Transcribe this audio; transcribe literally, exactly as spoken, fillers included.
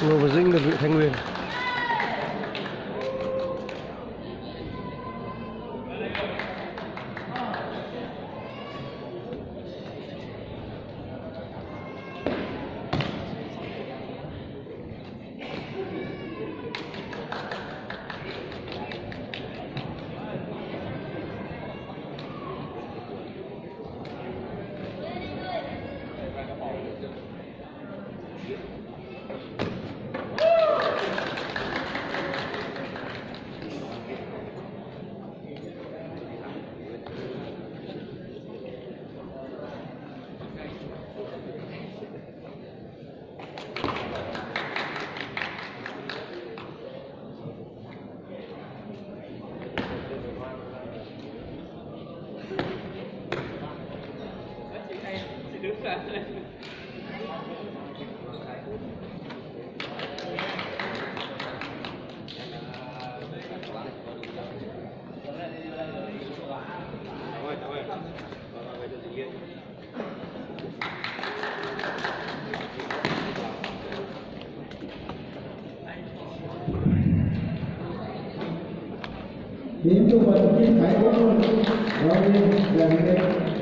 Ngô Và Dĩnh, đơn vị Thái Nguyên. Đến chúc mừng Kim Thái Quốc rồi lên lần lên